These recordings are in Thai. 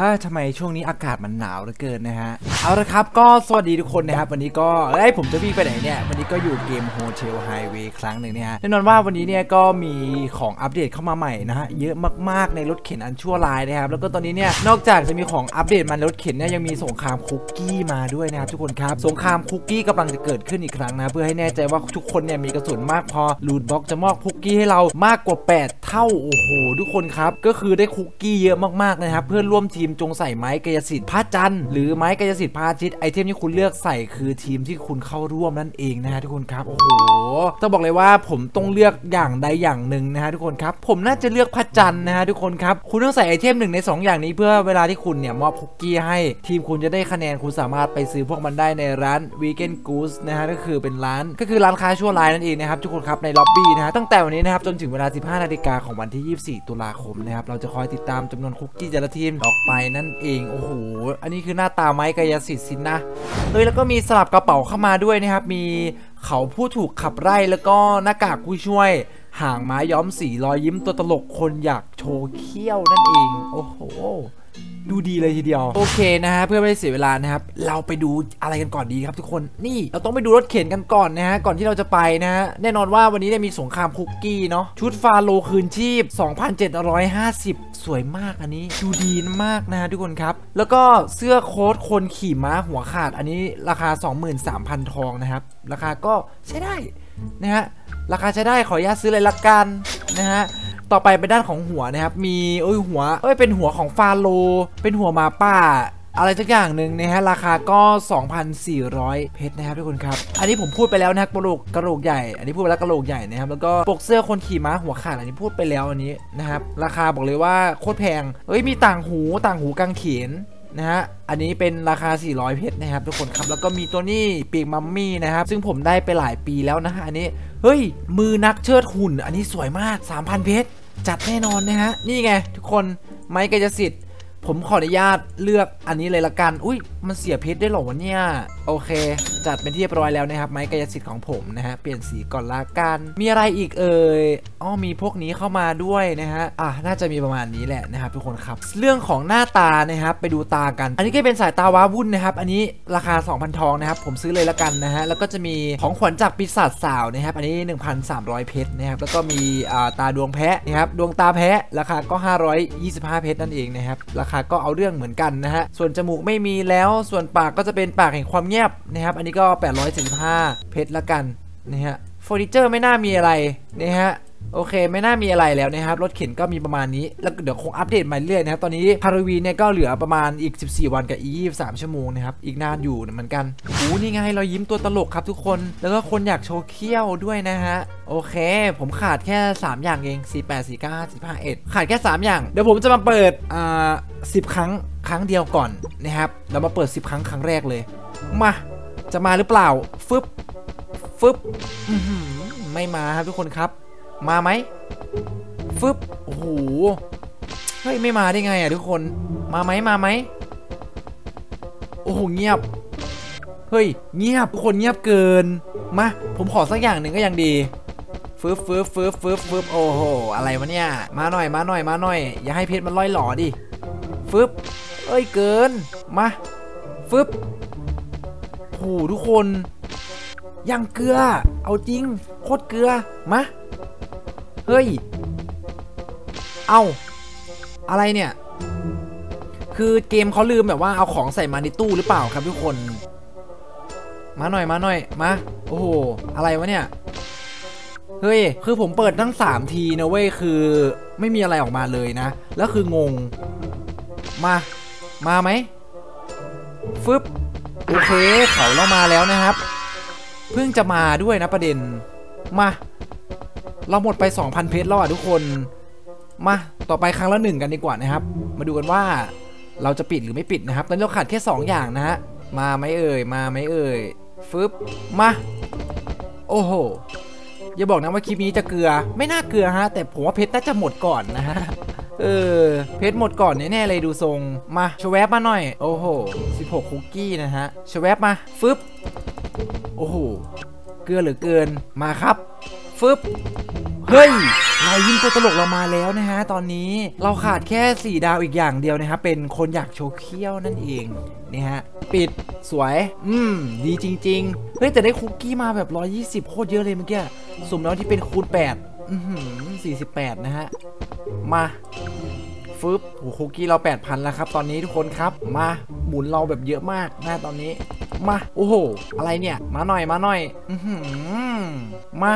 ทำไมช่วงนี้อากาศมันหนาวเหลือเกินนะฮะเอาละครับก็สวัสดีทุกคนนะครับวันนี้ก็ผมจะวิ่งไปไหนเนี่ยวันนี้ก็อยู่เกม Hotel Highway ครั้งหนึ่งเนี่ยฮะแน่นอนว่าวันนี้เนี่ยก็มีของอัปเดตเข้ามาใหม่นะฮะเยอะมากๆในรถเข็นอันชั่วร้ายนะครับแล้วก็ตอนนี้เนี่ยนอกจากจะมีของอัปเดตมาในรถเข็นเนี่ยยังมีสงครามคุกกี้มาด้วยนะครับทุกคนครับสงครามคุกกี้กำลังจะเกิดขึ้นอีกครั้งนะเพื่อให้แน่ใจว่าทุกคนเนี่ยมีกระสุนมากพอลูทบ็อกจะมอบคุกกี้ให้เรามากกว่า8เท่าโอ้โหทุกคนครับก็คือได้คุกกี้เยอะมากๆนะครับเพื่อนร่วมทีมจงใส่ไม้กายสิทธิ์พระจันทร์หรือไม้กายสิทธิ์พระอาทิตย์ไอเทมที่คุณเลือกใส่คือทีมที่คุณเข้าร่วมนั่นเองนะฮะทุกคนครับโอ้โหต้องบอกเลยว่าผมต้องเลือกอย่างใดอย่างหนึ่งนะฮะทุกคนครับผมน่าจะเลือกพระจันทร์นะฮะทุกคนครับคุณต้องใส่ไอเทม1ใน2อย่างนี้เพื่อเวลาที่คุณเนี่ยมอบคุกกี้ให้ทีมคุณจะได้คะแนนคุณสามารถไปซื้อพวกมันได้ในร้าน Vegan Goose นะฮะก็คือร้านค้าชั่วร้ายนั่นเองนะครับทุกคนครับในล็อบบี้นะฮะตั้งแต่วันนี้นะครับจนถึงเวลา 15 นาฬิกาของวันที่24 ตุลาคมนะครับเราจะคอยติดตามจำนวนคุกกี้แต่ละทีมออกไปนั่นเองโอ้โหอันนี้คือหน้าตาไม้กายสิทธิ์สินะแล้วก็มีสลับกระเป๋าเข้ามาด้วยนะครับมีเขาผู้ถูกขับไล่แล้วก็หน้ากากผู้ช่วยหางม้าย้อมสีรอยยิ้มตัวตลกคนอยากโชว์เขี้ยวนั่นเองโอ้โหดูดีเลยทีเดียวโอเคนะฮะเพื่อไม่ให้เสียเวลานะครับเราไปดูอะไรกันก่อนดีครับทุกคนนี่เราต้องไปดูรถเข็นกันก่อนนะฮะก่อนที่เราจะไปนะฮะแน่นอนว่าวันนี้ได้มีสงครามคุกกี้เนาะชุดฟาโลคืนชีพ 2,750 สวยมากอันนี้ดูดีมากนะฮะทุกคนครับแล้วก็เสื้อโค้ทคนขี่ม้าหัวขาดอันนี้ราคา 23,000 ทองนะครับราคาก็ใช้ได้นะฮะราคาใช้ได้ขออนุญาตซื้อเลยละกันนะฮะต่อไปเป็นด้านของหัวนะครับมีหัวเป็นหัวของฟาโลเป็นหัวหมาป่าอะไรสักอย่างหนึ่งนะฮะราคาก็ 2,400 เพชรนะครับทุกคนครับอันนี้ผมพูดไปแล้วนะกระโหลกใหญ่อันนี้พูดไปแล้วกระโหลกใหญ่นะครับแล้วก็ปกเสื้อคนขี่ม้าหัวขาดอันนี้พูดไปแล้วอันนี้นะครับราคาบอกเลยว่าโคตรแพงมีต่างหูกางเขนนะฮะอันนี้เป็นราคา400เพชรนะครับทุกคนครับแล้วก็มีตัวนี้ปีกมัมมี่นะครับซึ่งผมได้ไปหลายปีแล้วนะฮะอันนี้มือนักเชิดหุ่นอันนี้สวยมาก 3,000 เพชรจัดแน่นอนนะฮะนี่ไงทุกคนไม้กายสิทธิ์ผมขออนุญาตเลือกอันนี้เลยละกันมันเสียเพชรได้หรอวะเนี่ยโอเคจัดเป็นที่เรียบร้อยแล้วนะครับไม้กายสิทธิ์ของผมนะฮะเปลี่ยนสีก่อนละกันมีอะไรอีกมีพวกนี้เข้ามาด้วยนะฮะน่าจะมีประมาณนี้แหละนะครับทุกคนครับเรื่องของหน้าตานะครับไปดูตากันอันนี้ก็เป็นสายตาว้าวุ่นนะครับอันนี้ราคา 2,000 ทองนะครับผมซื้อเลยละกันนะฮะแล้วก็จะมีของขวัญจากปีศาจสาวนะครับอันนี้ 1,300 เพชรนะครับแล้วก็มีตาดวงแพะนะครับดวงตาแพะราคาก็525เพชรนั่นเองนะครับราคาก็เอาเรื่องเหมือนกันนะฮะส่วนจมูกไม่มีแล้วส่วนปากก็จะเป็นปากแห่งความเงียบนะครับอันนี้ก็845เพชรละกันนะฮะเฟอร์นิเจอร์ไม่น่ามีอะไรนะฮะโอเคไม่น่ามีอะไรแล้วนะครับรถเข็นก็มีประมาณนี้แล้วเดี๋ยวคงอัปเดตมาเรื่อยนะครับตอนนี้ฮาโลวีนเนี่ยก็เหลือประมาณอีก14วันกับอีก23ชั่วโมงนะครับอีกนานอยู่เหมือนกันนี่ไงเรายิ้มตัวตลกครับทุกคนแล้วก็คนอยากโชว์เขี้ยวด้วยนะฮะโอเคผมขาดแค่3อย่างเอง48 49 55ขาดแค่3อย่างเดี๋ยวผมจะมาเปิด10 ครั้งเดียวก่อนนะครับเรามาเปิด10 ครั้งแรกเลยมาจะมาหรือเปล่าฟึบไม่มาครับทุกคนครับมาไหมฟึบโอ้โหไม่มาได้ไงทุกคนมาไหมโอ้โหเงียบเงียบทุกคนเงียบเกินมาผมขอสักอย่างหนึ่งก็ยังดีฟึบโอ้โหอะไรวะเนี่ยมาหน่อยอย่าให้เพชรมันล่อยหล่อดิฟึบเกินมาฟึบโอ้โหทุกคนยังเกลือเอาจริงโคตรเกลือมาเอาอะไรเนี่ยคือเกมเขาลืมแบบว่าเอาของใส่มาในตู้หรือเปล่าครับทุกคนมาหน่อยมาโอ้โหอะไรวะเนี่ยคือผมเปิดทั้ง3ทีนะเว้ยคือไม่มีอะไรออกมาเลยนะแล้วคืองงมาไหมฟึบโอเคเขาเรามาแล้วนะครับเพิ่งจะมาด้วยนะประเด็นมาเราหมดไป 2,000 เพชรแล้วทุกคนมาต่อไปครั้งละ1กันดีกว่านะครับมาดูกันว่าเราจะปิดหรือไม่ปิดนะครับตอนนี้เราขาดแค่2อย่างนะฮะมาไหมเอ่ยฟึบมาโอ้โหอย่าบอกนะว่าคลิปนี้จะเกลือไม่น่าเกลือฮะแต่ผมว่าเพชรน่าจะหมดก่อนนะฮะเพชรหมดก่อนแน่ๆเลยดูทรงมาชวบมาหน่อยโอ้โห16คุกกี้นะฮะชวบมาฟึบโอ้โหเกลือเหลือเกินมาครับฟึบรอยยิ้มตัวตลกเรามาแล้วนะฮะตอนนี้เราขาดแค่4ดาวอีกอย่างเดียวนะครับเป็นคนอยากโชว์เขี้ยวนั่นเองนี่ฮะปิดสวยดีจริงๆเฮ้ยแต่ได้คุกกี้มาแบบ120โคตรเยอะเลยเมื่อกี้สุ่มแล้วที่เป็นคูณ848นะฮะมาฟึบโอ้คุกกี้เรา 8,000 แล้วครับตอนนี้ทุกคนครับมาหมุนเราแบบเยอะมากนะตอนนี้มาโอ้โหอะไรเนี่ยมาหน่อยมา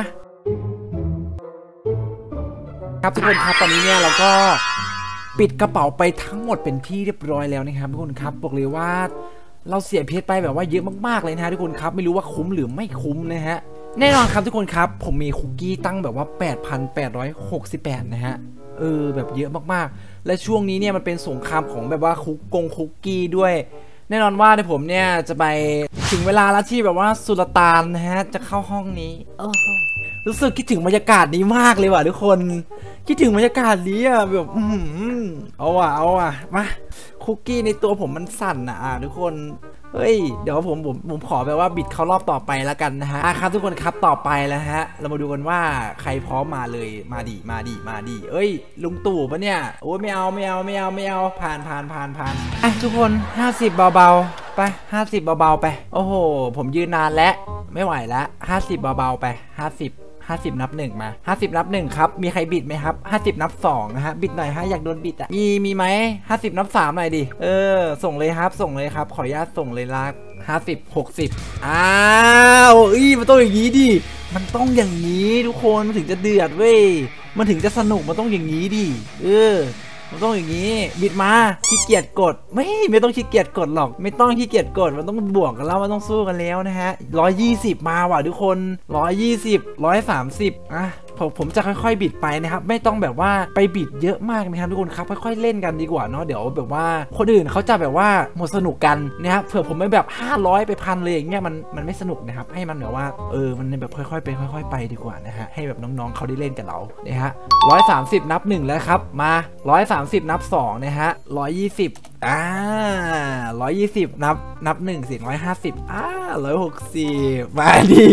ครับทุกคนครับตอนนี้เนี่ยเราก็ปิดกระเป๋าไปทั้งหมดเป็นที่เรียบร้อยแล้วนะครับทุกคนครับบอกเลยว่าเราเสียเพชรไปแบบว่าเยอะมากๆเลยนะทุกคนครับไม่รู้ว่าคุ้มหรือไม่คุ้มนะฮะแน่นอนครับทุกคนครับผมมีคุกกี้ตั้งแบบว่า 8,868 นะฮะแบบเยอะมากๆและช่วงนี้เนี่ยมันเป็นสงครามของแบบว่าคุกกี้ด้วยแน่นอนว่าในผมเนี่ยจะไปถึงเวลาแล้วที่แบบว่าสุลต่านนะฮะจะเข้าห้องนี้รู้สึกคิดถึงบรรยากาศนี้มากเลยว่ะทุกคนคิดถึงบรรยากาศนี้อ่ะแบบเอาว่ะมาคุกกี้ในตัวผมมันสั่นอ่ะทุกคนเฮ้ยเดี๋ยวผมขอแบบว่าบิดเข้ารอบต่อไปแล้วกันนะฮะครับทุกคนครับต่อไปแล้วฮะเรามาดูกันว่าใครพร้อมมาเลยมาดิเอ้ยลุงตู่ปะเนี่ยโอ้ยไม่เอาผ่านทุกคน50เบาๆไป50เบาๆไปโอ้โหผมยืนนานแล้วไม่ไหวแล้ว50เบาๆไป50นับ1มา50นับ1ครับมีใครบิดไหมครับ50นับ2นะฮะบิดหน่อยฮะอยากโดนบิดอ่ะมีไหม50นับ3หน่อยดิส่งเลยครับขออนุญาตส่งเลยละ50 60อ้าวมันต้องอย่างนี้ดิมันต้องอย่างนี้ทุกคนมันถึงจะเดือดเว้ยมันถึงจะสนุกมันต้องอย่างนี้ดิมันต้องอย่างนี้บิดมาขี้เกียจกดไม่ต้องขี้เกียจกดหรอกไม่ต้องขี้เกียจกดมันต้องบวกกันแล้วมันต้องสู้กันแล้วนะฮะ120มาว่ะทุกคน120 130ผมจะค่อยๆบิดไปนะครับไม่ต้องแบบว่าไปบิดเยอะมากนะครับทุกคนครับค่อยๆเล่นกันดีกว่าเนาะเดี๋ยวแบบว่าคนอื่นเขาจะแบบว่าหมดสนุกกันนะครับเผื่อผมไม่แบบ500ไป1,000เลยอย่างเงี้ยมันไม่สนุกนะครับให้มันแบบว่ามันแบบค่อยๆไปค่อยๆไปดีกว่านะฮะให้แบบน้องๆเขาได้เล่นกับเรานะฮะ130นับ1แล้วครับมา130นับ2นะฮะ120 120นับ1สิ150 160มาดิ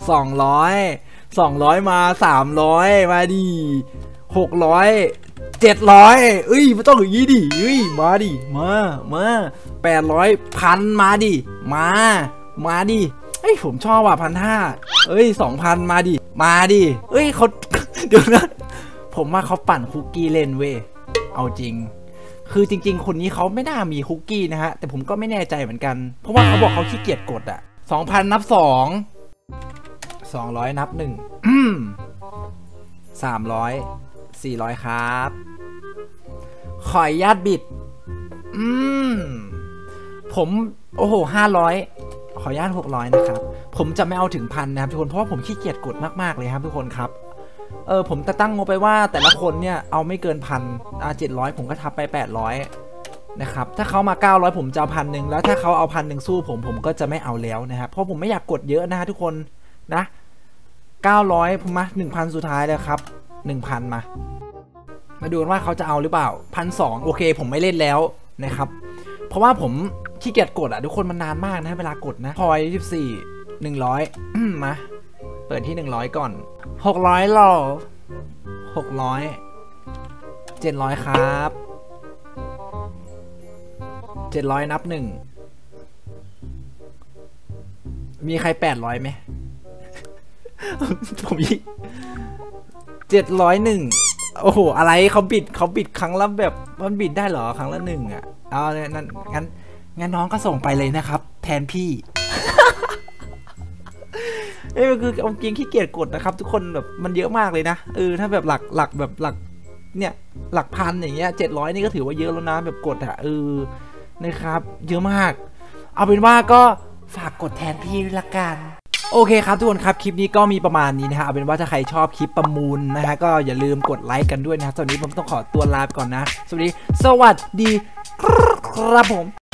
200มา300มาดิ600 700มันต้องอย่างนี้ดิมาดิมา800 1,000มาดิมาดิผมชอบว่ะ1,500 2,000มาดิเขาเดี๋ยวนะผมว่าเขาปั่นคุกกี้เล่นเว้ยเอาจริงคือจริงๆคนนี้เขาไม่น่ามีคุกกี้นะฮะแต่ผมก็ไม่แน่ใจเหมือนกันเพราะว่าเขาบอกเขาขี้เกียจกดอ่ะ 2,000 นับ200นับ1 300 400ครับขออนุญาตบิดผมโอ้โห500ขออนุญาต600นะครับผมจะไม่เอาถึง1,000นะครับทุกคนเพราะว่าผมขี้เกียจกดมากๆเลยครับทุกคนครับผมจะตั้งงบไปว่าแต่ละคนเนี่ยเอาไม่เกิน1,000 700ผมก็ทับไป800นะครับถ้าเขามา900ผมจะเอา1,000แล้วถ้าเขาเอา1,000สู้ผมก็จะไม่เอาแล้วนะครับเพราะผมไม่อยากกดเยอะนะฮะทุกคนนะ900ผมมา 1,000 สุดท้ายแล้วครับ 1,000 มาดูกันว่าเขาจะเอาหรือเปล่า 1,200 โอเคผมไม่เล่นแล้วนะครับเพราะว่าผมขี้เกียจกดทุกคนมันนานมากนะเวลากดนะพอย14 100มาเปิดที่100ก่อน600หรอ600 700ครับ700นับ1มีใคร800ไหมผม701โอ้โหอะไรเขาบิดครั้งละแบบมันบิดได้เหรอครั้งละ1อ่ะเอางั้นน้องก็ส่งไปเลยนะครับแทนพี่คือเอาจริงขี้เกียจกดนะครับทุกคนแบบมันเยอะมากเลยนะถ้าแบบหลักเนี่ยหลักพันอย่างเงี้ย700นี่ก็ถือว่าเยอะแล้วนะแบบกดนะครับเยอะมากเอาเป็นว่าก็ฝากกดแทนพี่ละกันโอเคครับทุกคนครับคลิปนี้ก็มีประมาณนี้นะฮะเอาเป็นว่าถ้าใครชอบคลิปประมูลนะฮะก็อย่าลืมกดไลค์กันด้วยนะครับตอนนี้ผมต้องขอตัวลาไปก่อนนะสวัสดีครับผม